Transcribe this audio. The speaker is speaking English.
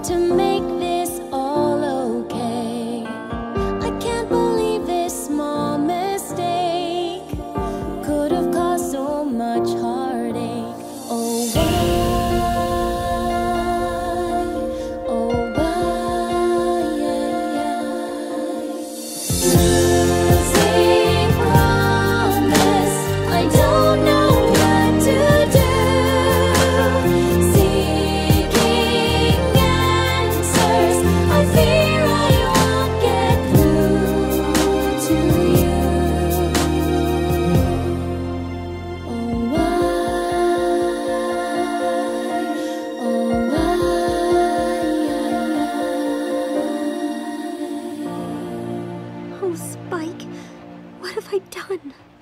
to make this all okay. I can't believe this small mistake could have caused so much heartache. Oh, why? Oh, why? Losing promise, I don't know what to do. Seeking answers, I fear I won't get through to you. Oh, why? Oh, why? Oh, Spike, what have I done?